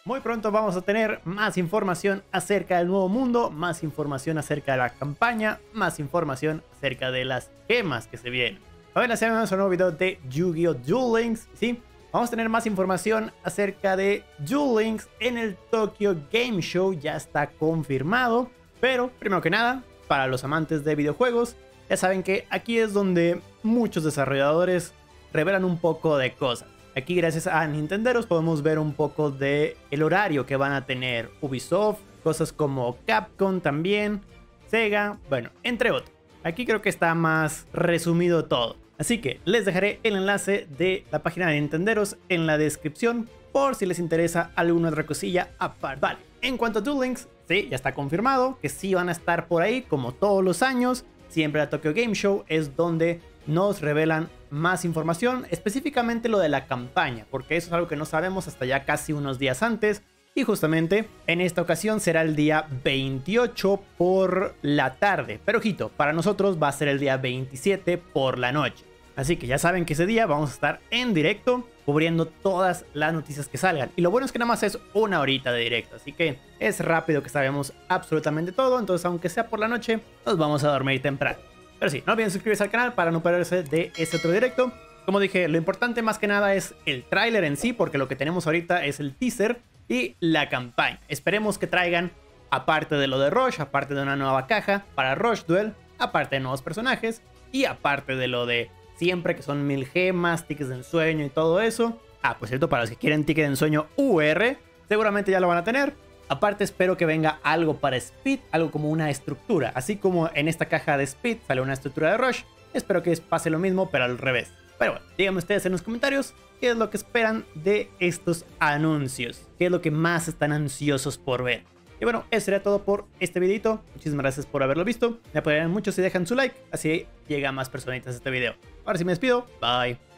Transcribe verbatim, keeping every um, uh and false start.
Muy pronto vamos a tener más información acerca del nuevo mundo, más información acerca de la campaña, más información acerca de las gemas que se vienen. Hoy les tenemos un nuevo video de Yu-Gi-Oh! Duel Links, ¿sí? Vamos a tener más información acerca de Duel Links en el Tokyo Game Show, ya está confirmado. Pero, primero que nada, para los amantes de videojuegos, ya saben que aquí es donde muchos desarrolladores revelan un poco de cosas. Aquí, gracias a Nintenderos, podemos ver un poco de el horario que van a tener Ubisoft, cosas como Capcom también, Sega, bueno, entre otros. Aquí creo que está más resumido todo. Así que les dejaré el enlace de la página de Nintenderos en la descripción por si les interesa alguna otra cosilla aparte. Vale, en cuanto a Duel Links, sí, ya está confirmado que sí van a estar por ahí como todos los años. Siempre la Tokyo Game Show es donde nos revelan más información, específicamente lo de la campaña, porque eso es algo que no sabemos hasta ya casi unos días antes. Y justamente en esta ocasión será el día veintiocho por la tarde, pero ojito, para nosotros va a ser el día veintisiete por la noche. Así que ya saben que ese día vamos a estar en directo cubriendo todas las noticias que salgan. Y lo bueno es que nada más es una horita de directo, así que es rápido que sabemos absolutamente todo. Entonces, aunque sea por la noche, nos vamos a dormir temprano. Pero sí, no olviden suscribirse al canal para no perderse de este otro directo. Como dije, lo importante más que nada es el tráiler en sí, porque lo que tenemos ahorita es el teaser y la campaña. Esperemos que traigan, aparte de lo de Rush, aparte de una nueva caja para Rush Duel, aparte de nuevos personajes y aparte de lo de siempre, que son mil gemas, tickets de ensueño y todo eso. Ah, por cierto, para los que quieren ticket de ensueño U R, seguramente ya lo van a tener. Aparte, espero que venga algo para Speed, algo como una estructura. Así como en esta caja de Speed sale una estructura de Rush, espero que pase lo mismo, pero al revés. Pero bueno, díganme ustedes en los comentarios qué es lo que esperan de estos anuncios. Qué es lo que más están ansiosos por ver. Y bueno, eso sería todo por este videito. Muchísimas gracias por haberlo visto. Me apoyarían mucho si dejan su like, así llega a más personitas este video. Ahora sí me despido. Bye.